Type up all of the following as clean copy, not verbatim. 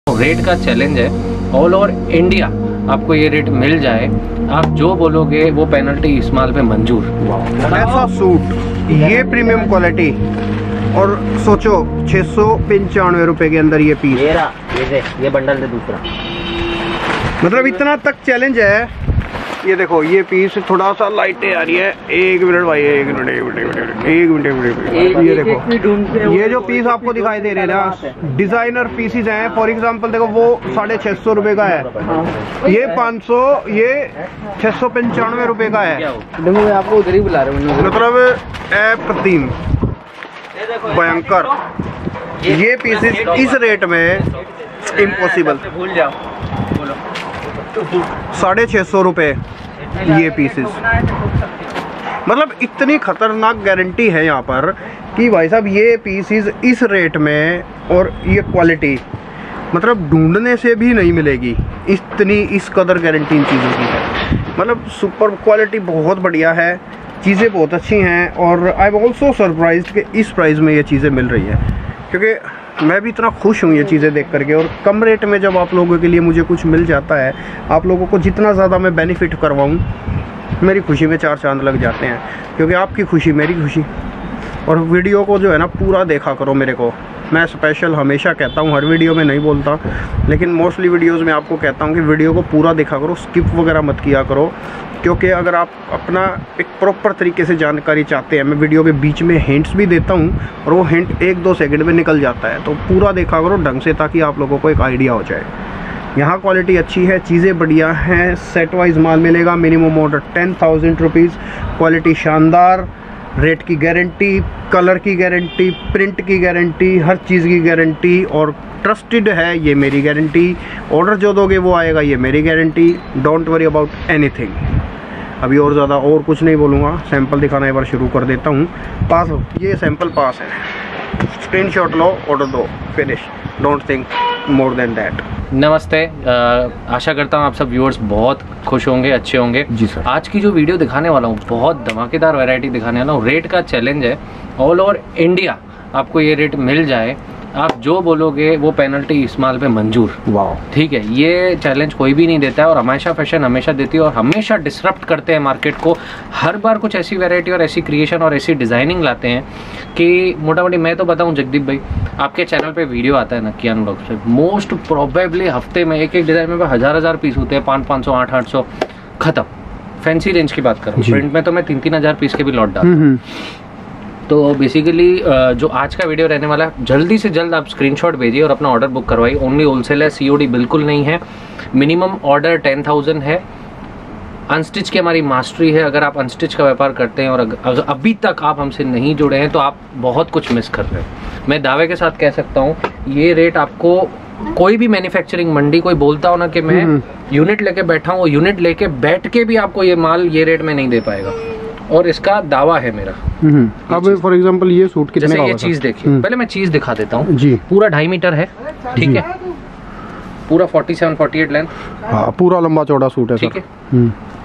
Rate का challenge है, all over India आपको ये रेट मिल जाए, आप जो बोलोगे वो पेनल्टी इस माल पे मंजूर। ऐसा सूट, ये प्रीमियम क्वालिटी, और सोचो 695 रुपए के अंदर ये पीस। ये बंडल से दूसरा, मतलब इतना तक चैलेंज है। ये देखो ये पीस थोड़ा सा लाइटें आ रही है। एक मिनट भाई, एक मिनट ये देखो, ये जो पीस आपको दिखाई दे रहे हैं ना, डिजाइनर पीसेस हैं। फॉर एग्जांपल देखो, वो 650 रुपए का है, ये 500, ये 695 रुपए का है। मैं आपको उधर ही बुला रहा हूँ। मतलब अप्रतिम, भयंकर। ये पीसेस इस रेट में इम्पॉसिबल। भूल जाओ, 650 रुपए ये पीसेस। मतलब इतनी खतरनाक गारंटी है यहाँ पर कि भाई साहब ये पीसेस इस रेट में और ये क्वालिटी मतलब ढूंढने से भी नहीं मिलेगी। इतनी इस कदर गारंटी इन चीज़ों की है। मतलब सुपर क्वालिटी बहुत बढ़िया है, चीज़ें बहुत अच्छी हैं। और आई एम ऑल्सो सरप्राइज्ड कि इस प्राइस में ये चीज़ें मिल रही है, क्योंकि मैं भी इतना खुश हूँ ये चीज़ें देख करके। और कम रेट में जब आप लोगों के लिए मुझे कुछ मिल जाता है, आप लोगों को जितना ज़्यादा मैं बेनिफिट करवाऊँ, मेरी खुशी में 4 चांद लग जाते हैं। क्योंकि आपकी खुशी मेरी खुशी। और वीडियो को जो है ना पूरा देखा करो। मेरे को मैं स्पेशल हमेशा कहता हूँ, हर वीडियो में नहीं बोलता, लेकिन मोस्टली वीडियोज़ में आपको कहता हूँ कि वीडियो को पूरा देखा करो, स्किप वगैरह मत किया करो। क्योंकि अगर आप अपना एक प्रॉपर तरीके से जानकारी चाहते हैं, मैं वीडियो के बीच में हिंट्स भी देता हूं और वो हिंट 1-2 सेकंड में निकल जाता है, तो पूरा देखा करो ढंग से, ताकि आप लोगों को एक आइडिया हो जाए। यहाँ क्वालिटी अच्छी है, चीज़ें बढ़िया हैं, सेट वाइज माल मिलेगा। मिनिमम ऑर्डर 10,000 रुपीज़, क्वालिटी शानदार, रेट की गारंटी, कलर की गारंटी, प्रिंट की गारंटी, हर चीज़ की गारंटी, और ट्रस्टेड है, ये मेरी गारंटी। ऑर्डर जो दोगे वो आएगा, ये मेरी guarantee. Don't worry about anything. अभी और ज़्यादा और कुछ नहीं बोलूँगा, सैंपल दिखाना एक बार शुरू कर देता हूँ। पास हो, ये सैंपल पास है, स्क्रीनशॉट लो, ऑर्डर दो, finish. Don't think more than that. नमस्ते, आशा करता हूँ आप सब व्यूअर्स बहुत खुश होंगे, अच्छे होंगे। जी सर। आज की जो वीडियो दिखाने वाला हूँ बहुत धमाकेदार वैरायटी दिखाने वाला हूँ। रेट का चैलेंज है, ऑल ओवर इंडिया आपको ये रेट मिल जाए, आप जो बोलोगे वो पेनल्टी इस माल पे मंजूर। वाह, ठीक है, ये चैलेंज कोई भी नहीं देता है, और हमेशा फैशन हमेशा देती है, और हमेशा डिसरप्ट करते हैं मार्केट को। हर बार कुछ ऐसी वैरायटी और ऐसी क्रिएशन और ऐसी डिज़ाइनिंग लाते हैं कि मोटा मोटी मैं तो बताऊं जगदीप भाई, आपके चैनल पे वीडियो आता है ना कियान व्लॉग्स पे, मोस्ट प्रोबेबली हफ्ते में एक डिज़ाइन में 1000 पीस होते हैं, 500, 800 खत्म। फैंसी रेंज की बात करूँ, प्रिंट में तो मैं 3-3 हज़ार पीस के भी लॉट डालता हूँ। तो बेसिकली जो आज का वीडियो रहने वाला है, जल्दी से जल्द आप स्क्रीनशॉट भेजिए और अपना ऑर्डर बुक करवाइए। ओनली होलसेल है, COD बिल्कुल नहीं है। मिनिमम ऑर्डर 10,000 है। अनस्टिच की हमारी मास्टरी है। अगर आप अनस्टिच का व्यापार करते हैं और अगर अभी तक आप हमसे नहीं जुड़े हैं, तो आप बहुत कुछ मिस कर रहे हैं। मैं दावे के साथ कह सकता हूँ, ये रेट आपको कोई भी मैन्युफैक्चरिंग मंडी कोई बोलता हो ना कि मैं यूनिट लेके बैठा हूँ, यूनिट लेके बैठ के भी आपको ये माल ये रेट में नहीं दे पाएगा, और इसका दावा है मेरा। अब फॉर एग्जांपल ये सूट कितने का होगा? ये चीज देखिए, पहले मैं चीज दिखा देता हूँ जी। पूरा 2.5 मीटर है, ठीक है, पूरा 47-48 लेंथ। हाँ, पूरा लंबा चौड़ा सूट है, ठीक है।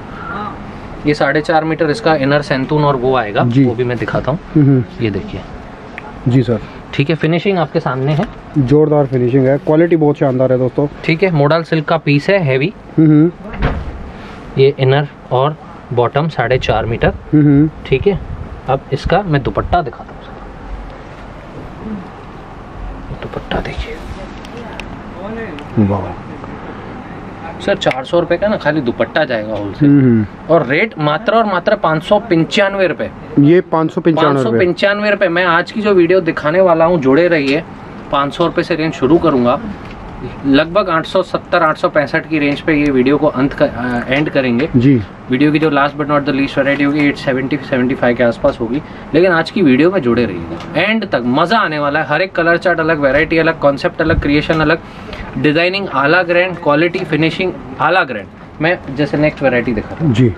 ये 4.5 मीटर इसका इनर सेंतून और वो आएगा, वो भी मैं दिखाता हूँ। ये देखिए जी सर। ठीक है, फिनिशिंग आपके सामने है, जोरदार फिनिशिंग है, क्वालिटी बहुत शानदार है दोस्तों। ठीक है, मोडल सिल्क का पीस है, हैवी। ये इनर और बॉटम 4.5 मीटर, ठीक है। अब इसका मैं दुपट्टा दिखाता हूँ। दुपट्टा देखिए सर, 400 रुपए का ना खाली दुपट्टा जाएगा होलसेल, और रेट मात्र और मात्र 595 रुपए। ये 595 रुपए। मैं आज की जो वीडियो दिखाने वाला हूँ, जुड़े रहिए। 500 रुपए से रेंज शुरू करूंगा, लगभग 870-865 की रेंज पे ये वीडियो को एंड करेंगे जी। वीडियो की जो last but not the least variety होगी 870-75 के आसपास होगी, लेकिन आज की वीडियो में जुड़े रहिएगा, एंड तक मजा आने वाला है। हर एक कलर चार्ट अलग, वैरायटी अलग, कॉन्सेप्ट अलग, क्रिएशन अलग, डिजाइनिंग आला ग्रैंड, क्वालिटी फिनिशिंग आला ग्रैंड। मैं जैसे नेक्स्ट वैरायटी दिखा रहा हूँ जी,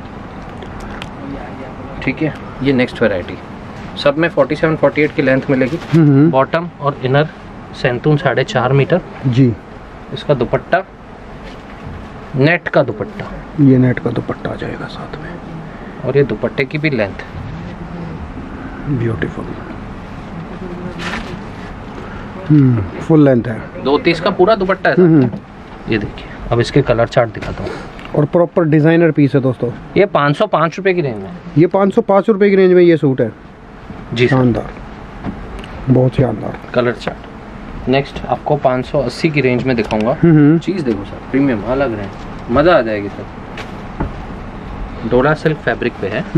ठीक है। ये नेक्स्ट वैरायटी सब में 47-48 की लेंथ मिलेगी, बॉटम और इनर सेंतून 4.5 मीटर जी। इसका दुपट्टा नेट का दुपट्टा, ये नेट का दुपट्टा आ जाएगा साथ में, और ये दुपट्टे की भी लेंथ ब्यूटीफुल। फुल लेंथ है। 230 का पूरा दुपट्टा है सर। ये देखिए, अब इसके कलर चार्ट दिखाता हूँ। और प्रॉपर डिजाइनर पीस है दोस्तों। ये 505 रुपए की रेंज में। ये 505 रुपए की रेंज में ये सूट है जी, शानदार, बहुत शानदार कलर चार्ट। नेक्स्ट आपको 580 की रेंज में दिखाऊंगा। चीज देखो सर, प्रीमियम अलग रेंज, मजा आ जाएगी सर। डोला सिल्क फैब्रिक पे है,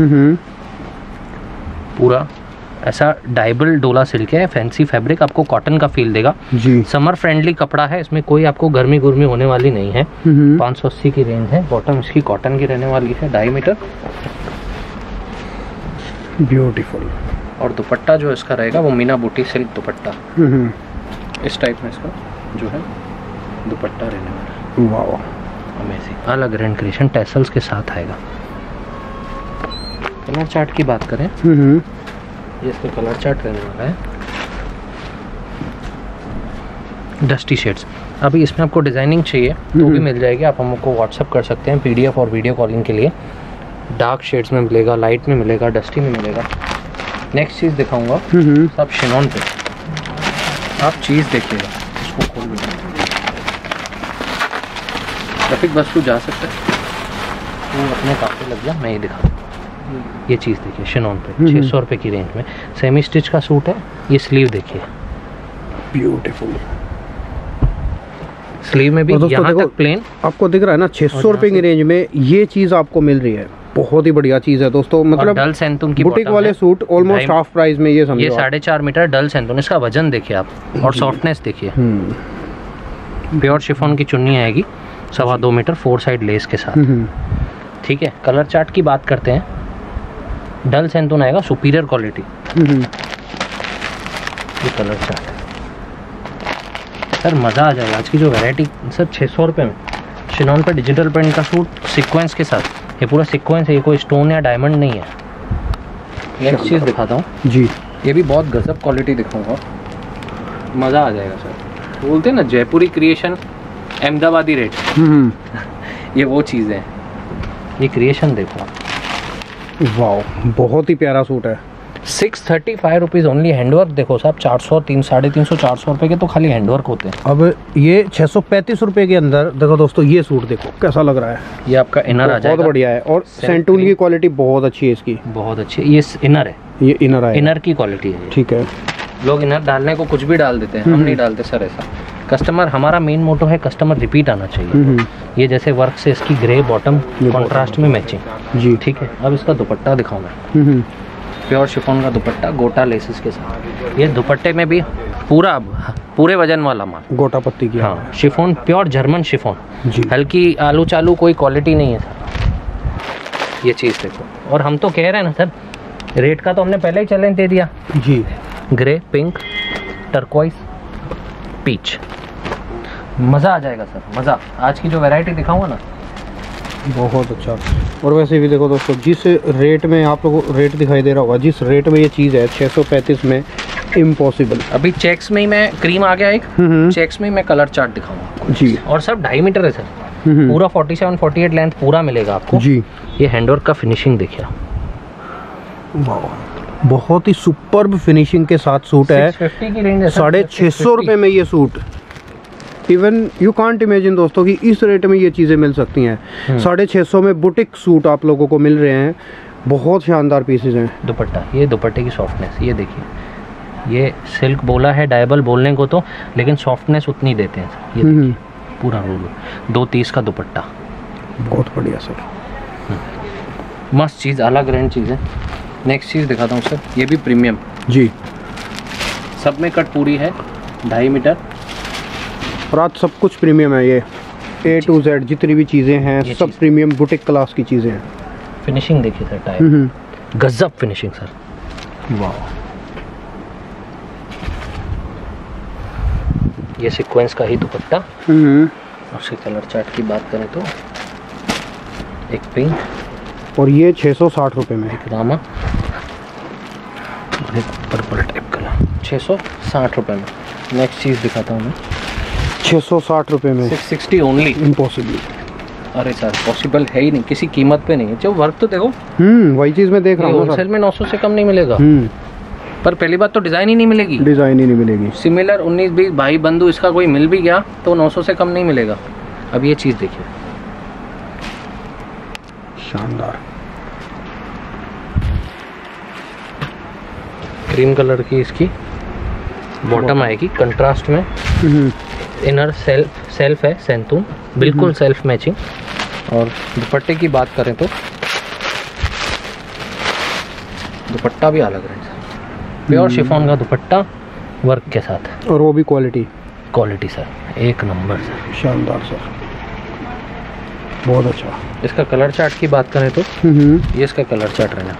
पूरा ऐसा डाइबल डोला सिल्क है, फैंसी फैब्रिक, आपको कॉटन का फील देगा जी। समर फ्रेंडली कपड़ा है, इसमें कोई आपको गर्मी गुर्मी होने वाली नहीं है। 580 की रेंज है। बॉटम इसकी कॉटन की रहने वाली है, 2.5 मीटर। ब्यूटीफुल। और दुपट्टा जो इसका रहेगा वो मीना बूटी सिल्क दुपट्टा, इस टाइप में इसका जो है दुपट्टा रहने वाला है। वाह, अमेजिंग, अलग रेंट क्रिएशन टैसल्स के साथ आएगा। कलर चार्ट की बात करें, ये इसका कलर चार्ट रहने वाला है, डस्टी शेड्स। अभी इसमें आपको डिजाइनिंग चाहिए तो भी मिल जाएगी, आप हमको व्हाट्सअप कर सकते हैं PDF और वीडियो कॉलिंग के लिए। डार्क शेड्स में मिलेगा, लाइट में मिलेगा, डस्टी में मिलेगा। नेक्स्ट चीज़ दिखाऊंगा सब शिनॉन पे, आप चीज़ देखिएगा, इसको खोल भी ट्रैफिक बस तू जा सकता है, वो अपने काम पे लग जा, मैं ये दिखा। ये चीज़ देखिए शिनॉन पे 600 रुपये की रेंज में, सेमी स्टिच का सूट है। ये स्लीव देखिए, ब्यूटीफुल। स्लीव में भी यहाँ तक प्लेन आपको दिख रहा है ना। 600 रुपए की रेंज में ये चीज आपको मिल रही है, बहुत ही बढ़िया चीज है दोस्तों। मतलब डल सेंतून की बुटीक वाले सूट ऑलमोस्ट हाफ प्राइस में, ये समझो। ये 4.5 मीटर डल सेंतून, इसका वजन देखिए आप, और सॉफ्टनेस देखिए। प्योर शिफॉन की चुन्नी आएगी, 2.25 मीटर 4 साइड लेस के साथ। ठीक है, कलर चार्ट की बात करते हैं। डल सेंतून आएगा, सुपीरियर क्वालिटी। ये कलर चार्ट सर, मज़ा आ जाएगा। आज की जो वैरायटी सर 600 रुपये में शिनॉन पे डिजिटल प्रिंट का सूट सीक्वेंस के साथ, ये पूरा सीक्वेंस है, ये कोई स्टोन या डायमंड नहीं है। नेक्स्ट चीज़ दिखाता हूँ जी, ये भी बहुत गजब क्वालिटी दिखाऊंगा, मज़ा आ जाएगा सर। बोलते हैं ना जयपुरी क्रिएशन, अहमदाबादी रेट। ये वो चीज़ है, ये क्रिएशन देखो। वाह, बहुत ही प्यारा सूट है। 635 रुपीज़ ओनली। हैंडवर्क देखो साहब, 400, 350, 400 रुपये के तो खाली हैंडवर्क होते हैं। अब ये 635 रुपये के अंदर देखो दोस्तों, ये सूट देखो कैसा लग रहा है। ये आपका इनर आ जाएगा, बहुत बढ़िया है। और सेंटून की क्वालिटी बहुत अच्छी है इसकी, बहुत अच्छी है। ये इनर है, ये इनर है, इनर की क्वालिटी है। ठीक है, लोग इनर डालने को कुछ भी डाल देते हैं, हम नहीं डालते सर ऐसा। कस्टमर, हमारा मेन मोटो है कस्टमर रिपीट आना चाहिए। ये जैसे वर्क से इसकी ग्रे बॉटम कॉन्ट्रास्ट में मैचिंग जी। ठीक है, अब इसका दुपट्टा दिखाऊं मैं। प्योर शिफॉन का दुपट्टा, गोटा लेसेस के साथ। ये दुपट्टे में भी पूरे वजन वाला माल, गोटा पत्ती की। हाँ, शिफॉन, प्योर जर्मन शिफॉन जी। हल्की आलू चालू कोई क्वालिटी नहीं है सर। ये चीज़ देखो, और हम तो कह रहे हैं ना सर, रेट का तो हमने पहले ही चैलेंज दे दिया जी। ग्रे, पिंक, टर्कोइज, पीच, मज़ा आ जाएगा सर, मज़ा। आज की जो वैरायटी दिखाऊंगा ना, बहुत अच्छा। और वैसे भी देखो दोस्तों, जिस रेट में आप लोगों को रेट दिखाई दे रहा होगा, जिस रेट में ये चीज़ है 635 में, इम्पॉसिबल। अभी चेक्स में ही मैं, क्रीम आ गया एक, चेक्स में मैं कलर चार्ट दिखाऊंगा जी। और सब 2.5 मीटर है सर, पूरा 47-48 लेंथ पूरा मिलेगा आपको जी। ये हैंडवर्क का फिनिशिंग देखिए, बहुत ही सुपर्ब फिनिशिंग के साथ सूट है। 650 की रेंज है, 650 रुपये में ये suit. Even you can't imagine दोस्तों कि इस रेट में ये चीज़ें मिल सकती हैं। 650 में बुटीक सूट आप लोगों को मिल रहे हैं, बहुत शानदार पीसेज हैं। दुपट्टा, ये दुपट्टे की सॉफ्टनेस ये देखिए, ये सिल्क बोला है डायबल बोलने को तो, लेकिन सॉफ्टनेस उतनी देते हैं सर। ये देखिए पूरा रोल, 230 का दुपट्टा, बहुत बढ़िया सर, मस्त चीज़, अलग रेंज चीज़ है। नेक्स्ट चीज़ दिखाता हूँ सर, ये भी प्रीमियम जी। सब में कट पूरी है, 2.5 मीटर, और आज सब कुछ प्रीमियम है। ये A to Z जितनी भी चीज़ें हैं सब प्रीमियम बुटीक क्लास की चीज़ें हैं। फिनिशिंग देखिए सर, टाइप गजब फिनिशिंग सर, वाह। ये सीक्वेंस का ही दुपट्टा। और उसके कलर चार्ट की बात करें तो एक पिंक, और ये 660 रुपये में, एक रामा, और एक पर्पल टाइप कलर, 660 रुपये में। नेक्स्ट चीज़ दिखाता हूँ मैं, 660 रुपये में, 660 ओनली। इम्पॉसिबल। अरे सर पॉसिबल है ही नहीं, किसी कीमत पे नहीं है। जो वर्क तो देखो, वही चीज़ मैं देख रहा हूँ। होलसेल में 900 से कम नहीं मिलेगा। पर पहली बात तो डिज़ाइन ही नहीं मिलेगी, डिज़ाइन ही नहीं मिलेगी। सिमिलर 19-20 भाई बंधु इसका कोई मिल भी गया तो 900 से कम नहीं मिलेगा। अब ये चीज़ देखिए, शानदार। क्रीम कलर की इसकी बॉटम आएगी कंट्रास्ट में। इनर सेल्फ है सेंतून, बिल्कुल सेल्फ मैचिंग। और दुपट्टे की बात करें तो दुपट्टा भी अलग है, प्योर शिफॉन का दुपट्टा वर्क के साथ, और वो भी क्वालिटी सर एक नंबर सर, शानदार सर, बहुत अच्छा। इसका कलर चार्ट की बात करें तो ये इसका कलर चार्ट रहना,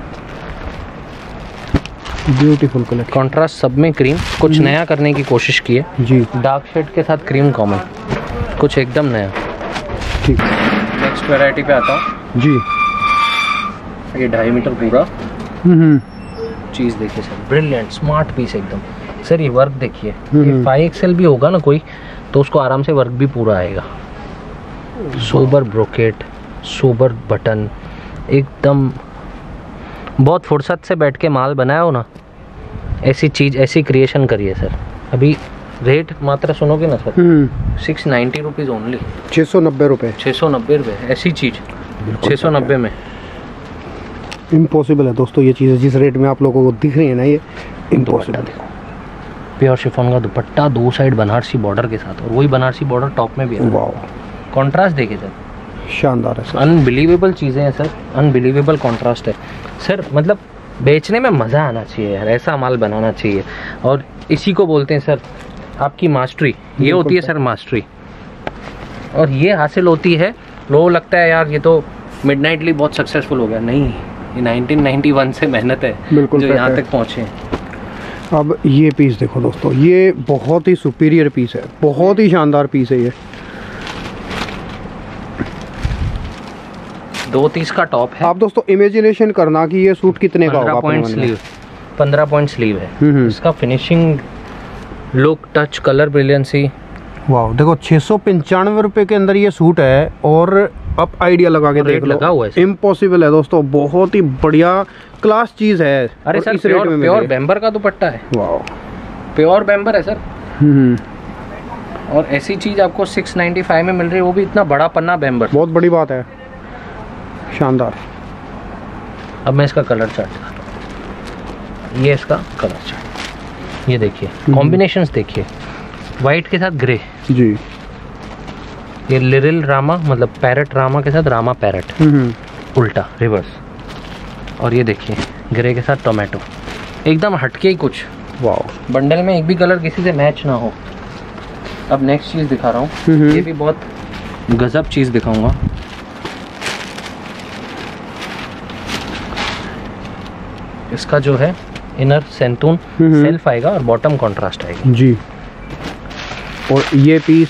ब्यूटीफुल कलर, कॉन्ट्रास्ट सब में क्रीम, कुछ नया करने की कोशिश की है जी। डार्क शेड के साथ क्रीम कॉमन, कुछ एकदम नया। ठीक, नेक्स्ट वैरायटी पे आता हूँ जी। ये 2.5 मीटर पूरा चीज़ देखिए सर, ब्रिलियंट स्मार्ट पीस एकदम। सर ये वर्क देखिए, ये 5XL भी होगा ना कोई तो उसको आराम से वर्क भी पूरा आएगा। सोबर ब्रोकेट, सोबर बटन, एकदम बहुत फुर्सत से बैठ के माल बनाया हो ना, ऐसी चीज़ ऐसी क्रिएशन करिए सर। अभी रेट मात्र सुनोगे ना सर, 690 रुपीज़ ओनली, 690 रुपये, 690 रुपये, ऐसी चीज़ 690 में। इम्पॉसिबल है दोस्तों ये चीज़, जिस रेट में आप लोगों को दिख रही है ना, ये इम्पॉसिबल है। प्योर शिफॉन का दुपट्टा, 2 साइड बनारसी बॉर्डर के साथ, और वही बनारसी बॉर्डर टॉप में भी है। वाह, कॉन्ट्रास्ट देखिए सर, शानदार है सर, अनबिलीवेबल चीज़ें हैं सर, अनबिलीवेबल कॉन्ट्रास्ट है सर। मतलब बेचने में मज़ा आना चाहिए यार, ऐसा माल बनाना चाहिए, और इसी को बोलते हैं सर आपकी मास्टरी। ये होती है सर मास्टरी, और ये हासिल होती है। लोगों लगता है यार ये तो मिडनाइटली बहुत सक्सेसफुल हो गया, नहीं, ये 1991 से मेहनत है बिल्कुल जो यहाँ तक पहुँचे हैं। अब ये पीस देखो दोस्तों, ये बहुत ही सुपीरियर पीस है, बहुत ही शानदार पीस है ये। 230 का टॉप है। आप दोस्तों इमेजिनेशन करना कि ये सूट कितने का होगा। 15 पॉइंट स्लीव है। इसका finishing, look, touch, colour brilliancy, वाह। देखो 695 रुपये के अंदर ये सूट है, और आप आइडिया लगा के देख लो, इम्पॉसिबल है दोस्तों, बहुत ही बढ़िया क्लास चीज है। अरे सर प्योर बैम्बर का दुपट्टा है, वाह, प्योर बैम्बर है सर। और ऐसी चीज आपको 695 में मिल रही है, वो भी इतना बड़ा पन्ना बैम्बर, बहुत बड़ी बात है, शानदार। अब मैं इसका कलर चार्ट दिखाता हूँ, ये इसका कलर चार्ट, ये देखिए कॉम्बिनेशंस देखिए, वाइट के साथ ग्रे जी, ये लिरिल रामा मतलब पैरट रामा के साथ रामा पैरट, उल्टा रिवर्स, और ये देखिए ग्रे के साथ टोमेटो, एकदम हटके ही कुछ। वाह, बंडल में एक भी कलर किसी से मैच ना हो। अब नेक्स्ट चीज़ दिखा रहा हूँ, ये भी बहुत गजब चीज़ दिखाऊंगा। इसका जो है इनर सेंतून सेल्फ आएगा और बॉटम कॉन्ट्रास्ट आएगा जी। और ये पीस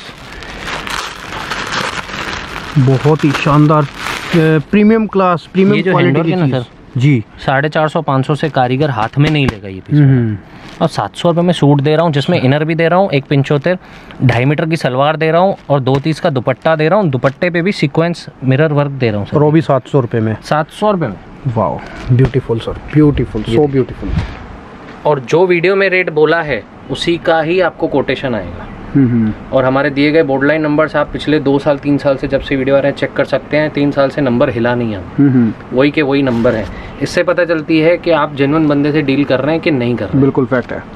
बहुत ही शानदार प्रीमियम क्लास, प्रीमियम क्वालिटी की चीज़ जी। 450-500 से कारीगर हाथ में नहीं लेगा ये पीस। और 700 रुपये में सूट दे रहा हूँ, जिसमें इनर भी दे रहा हूँ, एक 75 2.5 मीटर की सलवार दे रहा हूँ, और 230 का दुपट्टा दे रहा हूँ। दुपट्टे पे भी सीक्वेंस मिरर वर्क दे रहा हूँ सर, और वो भी 700 रुपये में। 700 रुपये में, वाह, beautiful sir, beautiful, so beautiful. और जो वीडियो में रेट बोला है उसी का ही आपको कोटेशन आएगा। और हमारे दिए गए बोर्डलाइन नंबर्स आप पिछले 2 साल 3 साल से जब से वीडियो आ रहे हैं चेक कर सकते हैं। 3 साल से नंबर हिला नहीं है, वही के वही नंबर है। इससे पता चलती है कि आप जेन्युइन बंदे से डील कर रहे हैं कि नहीं कर रहे हैं। बिल्कुल फैक्ट है।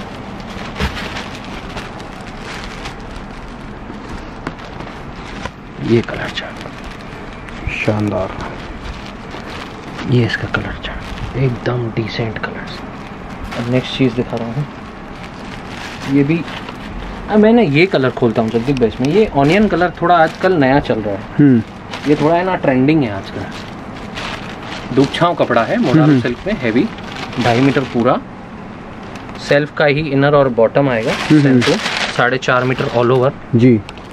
ये कलर चार्ट शानदार, ये इसका कलर चार्ट एकदम डिसेंट कलर्स। अब नेक्स्ट चीज़ दिखा रहा हूँ, ये भी मैंने ये कलर खोलता हूँ जल्दी बेस में। ये ऑनियन कलर थोड़ा आजकल नया चल रहा है, ये थोड़ा है ना ट्रेंडिंग है आजकल। दुबछाव कपड़ा है, मोडारो सिल्क में, हैवी, 2.5 मीटर पूरा, सेल्फ का ही इनर और बॉटम आएगा, 4.5 मीटर ऑल ओवर जी।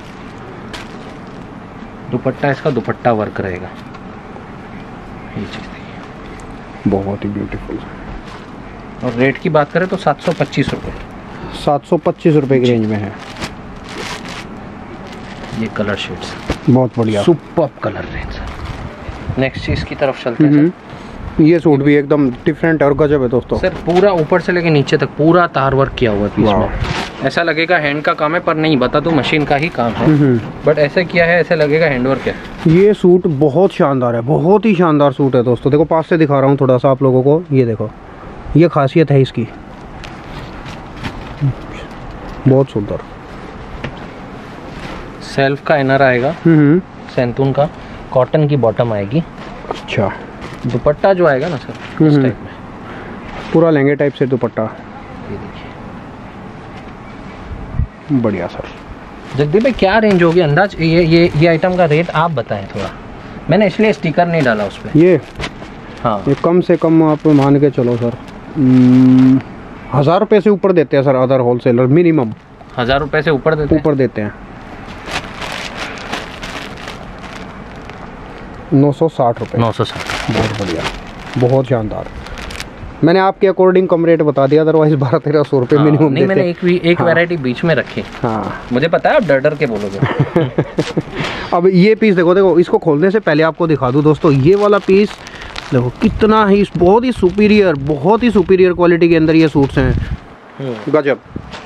दुपट्टा इसका दुपट्टा वर्क रहेगा, ये चीज़ देखिए, बहुत ही ब्यूटीफुल। और रेट की बात करें तो 725 रुपये, 725 रुपये की रेंज में है। ये कलर शेड्स बहुत बढ़िया, सुपर्ब कलर रेंज। नेक्स्ट चीज़ की तरफ चलते हैं। ये सूट भी एकदम डिफरेंट और गजब है दोस्तों। सर पूरा ऊपर से लेके नीचे तक पूरा तार वर्क किया हुआ है पीस में। ऐसा लगेगा हैंड का काम है, पर नहीं, बता तो मशीन का ही काम है, बट ऐसे किया है ऐसे लगेगा हैंडवर्क है। ये सूट बहुत शानदार है, बहुत ही शानदार सूट है दोस्तों। देखो पास से दिखा रहा हूँ थोड़ा सा आप लोगों को, ये देखो, ये खासियत है इसकी, बहुत सुंदर। सेल्फ का इनर आएगा, सैंतून का, कॉटन की बॉटम आएगी। अच्छा, दुपट्टा जो आएगा ना सर इस टाइप में, पूरा लहंगे टाइप से दुपट्टा, ये देखिए बढ़िया सर। जगदीप भाई क्या रेंज होगी अंदाज? ये आइटम का रेट आप बताएं थोड़ा, मैंने इसलिए स्टिकर नहीं डाला उस पर। ये हाँ, ये कम से कम आप मान के चलो सर 1000 रुपये से ऊपर देते हैं सर, अदर होलसेलर मिनिमम 1000 रुपये से ऊपर देते हैं। 960 रुपये। 960, बहुत बढ़िया, बहुत शानदार। मैंने आपके अकॉर्डिंग कम रेट बता दिया, अदरवाइज 1200-1300 रुपये मिनिमम नहीं, मैंने एक वैरायटी बीच में रखी। हाँ, मुझे पता है आप डर के बोलोगे। अब ये पीस देखो, इसको खोलने से पहले आपको दिखा दूं दोस्तों, ये वाला पीस देखो कितना ही बहुत ही सुपीरियर क्वालिटी के अंदर ये सूट्स हैं, गजब।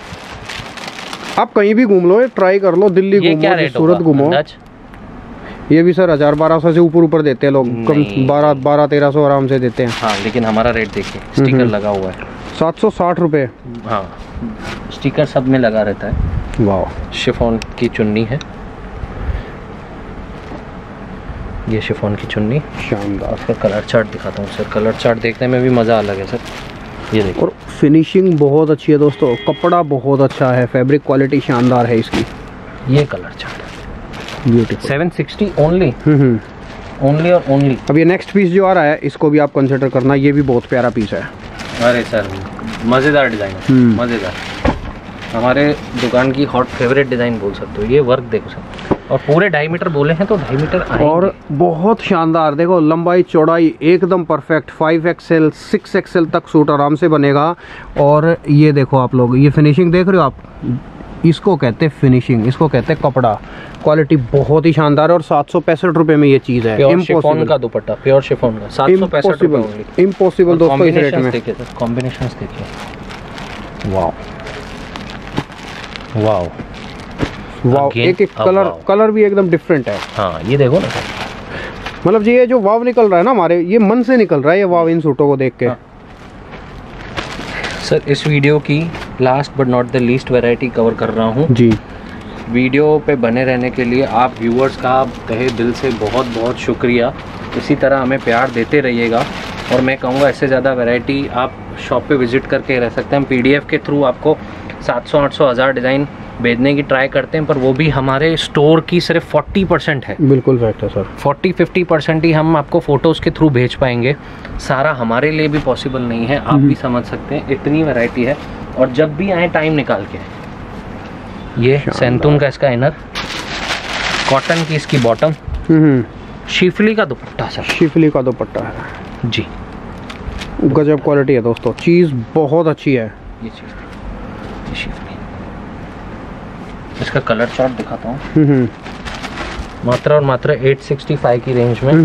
आप कहीं भी घूम लो, ट्राई कर लो, दिल्ली घूमो, सूरत घूमो, ये भी सर 1000-1200 से ऊपर देते हैं लोग, कम 1200-1300 आराम से देते हैं। हाँ, लेकिन हमारा रेट देखिए, स्टिकर लगा हुआ है 760 रुपये। हाँ, स्टिकर सब में लगा रहता है। वाह, शिफॉन की चुन्नी है, ये शिफॉन की चुन्नी, शानदार। उसका कलर चार्ट दिखाता हूँ सर, कलर चार्ट देखने में भी मज़ा अलग है सर, ये देखो। और फिनिशिंग बहुत अच्छी है दोस्तों, कपड़ा बहुत अच्छा है, फैब्रिक क्वालिटी शानदार है इसकी। ये कलर चार्ट ब्यूटीफुल, 760 ओनली और ओनली। अब ये नेक्स्ट पीस जो आ रहा है इसको भी आप कंसिडर करना, ये भी बहुत प्यारा पीस है। अरे सर मज़ेदार डिज़ाइन है, मज़ेदार, हमारे दुकान की हॉट फेवरेट डिज़ाइन बोल सकते हो। ये वर्क देखो सर, और पूरे 2.5 मीटर बोले हैं तो 2.5 मीटर आएंगे। और बहुत शानदार, देखो लंबाई चौड़ाई एकदम परफेक्ट, 5XL 6XL तक सूट आराम से बनेगा। और ये देखो आप लोग, ये फिनिशिंग देख रहे हो आप, इसको कहते हैं फिनिशिंग, इसको कहते हैं कपड़ा, क्वालिटी बहुत ही शानदार है। और 765 रुपये में ये चीज़ है, प्योर शिफॉन का दुपट्टा, प्योर शिफॉन का 765 रुपये। इम्पॉसिबल दोस्तों इस रेट में। देखिए सर, कॉम्बिनेशंस देखिए, वाह वाह वाह, एक कलर भी एकदम डिफरेंट है। हाँ, ये देखो ना, मतलब ये जो वाव निकल रहा है ना हमारे, ये मन से निकल रहा है ये वाव इन सूटों को देख के। हाँ। सर इस वीडियो की last but not the least variety cover कर रहा हूँ जी। वीडियो पे बने रहने के लिए आप व्यूअर्स का तहे दिल से बहुत बहुत शुक्रिया। इसी तरह हमें प्यार देते रहिएगा, और मैं कहूँगा इससे ज़्यादा वैरायटी आप शॉप पे विज़िट करके रह सकते हैं। हम PDF के थ्रू आपको 700, 800, 1000 डिज़ाइन भेजने की ट्राई करते हैं, पर वो भी हमारे स्टोर की सिर्फ 40% है। बिल्कुल फैक्ट है सर, 40-50% ही हम आपको फ़ोटोज़ के थ्रू भेज पाएंगे, सारा हमारे लिए भी पॉसिबल नहीं है। आप भी समझ सकते हैं, इतनी वैरायटी है। और जब भी आए टाइम निकाल के, ये सैंतून का इसका इनर, कॉटन की इसकी बॉटम, शिफली का दुपट्टा सर, शिफली का दुपट्टा है जी, गजब क्वालिटी है दोस्तों, चीज़ बहुत अच्छी है। ये चीज़, ये शिफली, इसका कलर चार्ट दिखाता हूँ, मात्र और मात्र 865 की रेंज में।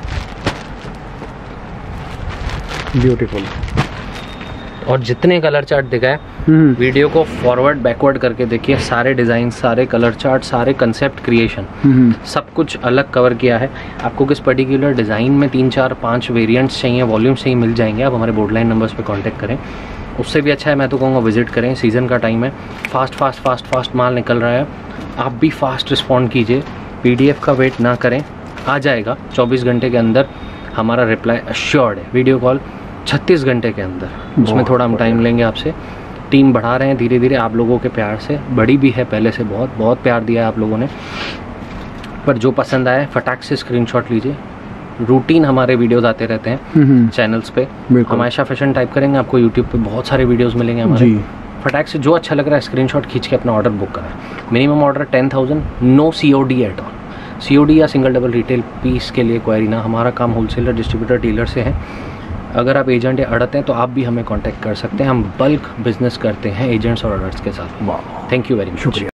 ब्यूटीफुल। और जितने कलर चार्ट दिखाए, वीडियो को फॉरवर्ड बैकवर्ड करके देखिए, सारे डिज़ाइन, सारे कलर चार्ट, सारे कंसेप्ट क्रिएशन, सब कुछ अलग कवर किया है। आपको किस पर्टिकुलर डिज़ाइन में 3, 4, 5 वेरिएंट्स चाहिए, वॉल्यूम्स चाहिए, मिल जाएंगे। आप हमारे बोर्ड लाइन नंबर्स पे कांटेक्ट करें। उससे भी अच्छा है मैं तो कहूँगा विज़िट करें, सीज़न का टाइम है, फास्ट माल निकल रहा है। आप भी फास्ट रिस्पॉन्ड कीजिए, PDF का वेट ना करें, आ जाएगा 24 घंटे के अंदर। हमारा रिप्लाई अश्योर्ड है, वीडियो कॉल 36 घंटे के अंदर। उसमें थोड़ा हम टाइम लेंगे आपसे, टीम बढ़ा रहे हैं धीरे धीरे, आप लोगों के प्यार से, बड़ी भी है पहले से, बहुत बहुत प्यार दिया है आप लोगों ने। पर जो पसंद आए फटाक से स्क्रीनशॉट लीजिए। रूटीन हमारे वीडियोस आते रहते हैं चैनल्स पे, हमेशा फैशन टाइप करेंगे, आपको यूट्यूब पे बहुत सारे वीडियोस मिलेंगे हमारे। फटाक से जो अच्छा लग रहा है स्क्रीनशॉट खींच के अपना ऑर्डर बुक करें। Minimum order 10,000, no COD at all. COD या सिंगल डबल रिटेल पीस के लिए क्वेरी ना, हमारा काम होलसेलर, डिस्ट्रीब्यूटर, डीलर से है। अगर आप एजेंट या अड़त हैं तो आप भी हमें कांटेक्ट कर सकते हैं। हम बल्क बिजनेस करते हैं एजेंट्स और अड़ट्स के साथ। थैंक यू वेरी मच, शुक्रिया।